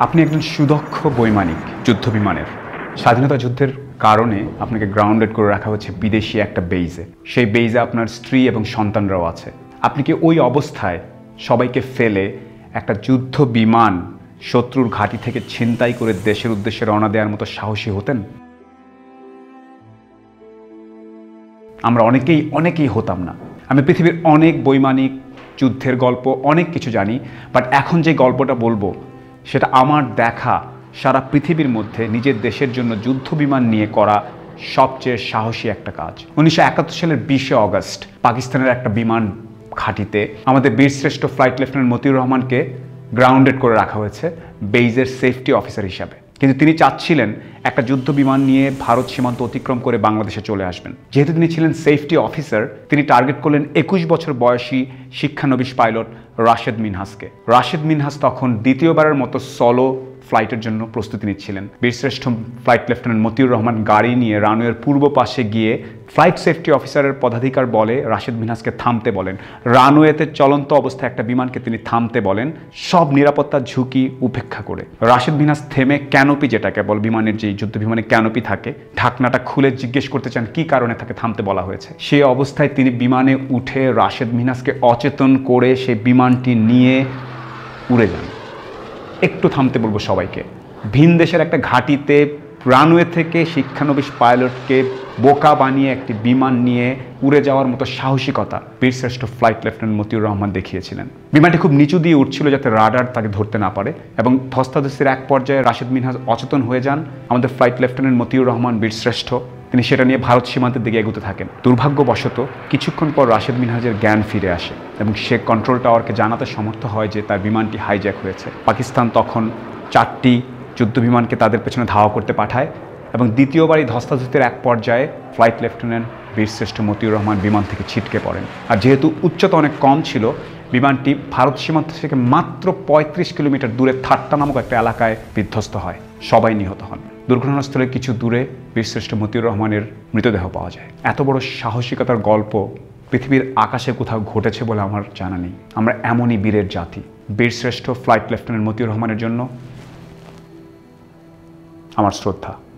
আপনি একজন সুদক্ষ বৈমানিক যুদ্ধ বিমানের। স্বাধীনতা যুদ্ধের কারণে আপনাকে গ্রাউন্ডেড করে রাখা হচ্ছে বিদেশি একটা বেইজে। সেই বেইজে আপনার স্ত্রী এবং সন্তানরাও আছে। আপনি কি ওই অবস্থায় সবাইকে ফেলে একটা যুদ্ধ বিমান শত্রুর ঘাঁটি থেকে ছিনতাই করে দেশের উদ্দেশ্যে রওনা দেওয়ার মতো সাহসী হতেন? আমরা অনেকেই হতাম না। আমি পৃথিবীর অনেক বৈমানিক যুদ্ধের গল্প অনেক কিছু জানি, বাট এখন যে গল্পটা বলবো সেটা আমার দেখা সারা পৃথিবীর মধ্যে নিজের দেশের জন্য যুদ্ধ বিমান নিয়ে করা সবচেয়ে সাহসী একটা কাজ। 1971 সালের 20 অগস্ট পাকিস্তানের একটা বিমান ঘাঁটিতে আমাদের বীরশ্রেষ্ঠ ফ্লাইট লেফটেন্যান্ট মতিউর রহমানকে গ্রাউন্ডেড করে রাখা হয়েছে বেইজের সেফটি অফিসার হিসাবে। কিন্তু তিনি চাচ্ছিলেন একটা যুদ্ধ বিমান নিয়ে ভারত সীমান্ত অতিক্রম করে বাংলাদেশে চলে আসবেন। যেহেতু তিনি ছিলেন সেফটি অফিসার, তিনি টার্গেট করলেন 21 বছর বয়সী শিক্ষানবিশ পাইলট রাশেদ মিনহাসকে। রাশেদ মিনহাস তখন দ্বিতীয়বারের মতো সলো ফ্লাইটের জন্য প্রস্তুতি নিচ্ছিলেন। বীরশ্রেষ্ঠ ফ্লাইট লেফটেন্যান্ট মতিউর রহমান গাড়ি নিয়ে রানওয়ের পূর্ব পাশে গিয়ে ফ্লাইট সেফটি অফিসারের পদাধিকার বলে রাশেদ মিনহাসকে থামতে বলেন। রানওয়েতে চলন্ত অবস্থায় একটা বিমানকে তিনি থামতে বলেন, সব নিরাপত্তার ঝুঁকি উপেক্ষা করে। রাশেদ মিনহাস থেমে ক্যানোপি, যেটাকে বল বিমানের যে যুদ্ধ বিমানে ক্যানোপি থাকে, ঢাকনাটা খুলে জিজ্ঞেস করতে চান কি কারণে তাকে থামতে বলা হয়েছে। সেই অবস্থায় তিনি বিমানে উঠে রাশেদ মিনহাসকে অচেতন করে সেই বিমানটি নিয়ে উড়ে যান। একটু থামতে বলবো সবাইকে। ভিন দেশের একটা ঘাঁটিতে রানওয়ে থেকে শিক্ষানবিশ পাইলটকে বোকা বানিয়ে একটি বিমান নিয়ে উড়ে যাওয়ার মতো সাহসিকতা বীরশ্রেষ্ঠ ফ্লাইট লেফটেন্যান্ট মতিউর রহমান দেখিয়েছিলেন। বিমানটি খুব নিচু দিয়ে উঠছিল যাতে রাডার তাকে ধরতে না পারে, এবং ধস্তাধস্তির এক পর্যায়ে রাশেদ মিনহাস অচেতন হয়ে যান। আমাদের ফ্লাইট লেফটেন্যান্ট মতিউর রহমান বীরশ্রেষ্ঠ, তিনি সেটা নিয়ে ভারত সীমান্তের দিকে এগোতে থাকেন। দুর্ভাগ্যবশত কিছুক্ষণ পর রাশেদ মিনহাজের জ্ঞান ফিরে আসে এবং সে কন্ট্রোল টাওয়ারকে জানাতে সমর্থ হয় যে তার বিমানটি হাইজ্যাক হয়েছে। পাকিস্তান তখন 4টি যুদ্ধ বিমানকে তাদের পেছনে ধাওয়া করতে পাঠায় এবং দ্বিতীয়বারই ধস্তাধস্তির এক পর্যায়ে ফ্লাইট লেফটেন্যান্ট বীরশ্রেষ্ঠ মতিউর রহমান বিমান থেকে ছিটকে পড়েন। আর যেহেতু উচ্চতা অনেক কম ছিল, বিমানটি ভারত সীমান্ত থেকে মাত্র 35 কিলোমিটার দূরে থাট্টা নামক একটা এলাকায় বিধ্বস্ত হয়। সবাই নিহত হন। দুর্ঘটনাস্থলে কিছু দূরে বীরশ্রেষ্ঠ মতিউর রহমানের মৃতদেহ পাওয়া যায়। এত বড় সাহসিকতার গল্প পৃথিবীর আকাশে কোথাও ঘটেছে বলে আমার জানা নেই। আমরা এমনই বীরের জাতি। বীরশ্রেষ্ঠ ফ্লাইট লেফটেন্যান্ট মতিউর রহমানের জন্য আমার শ্রদ্ধা।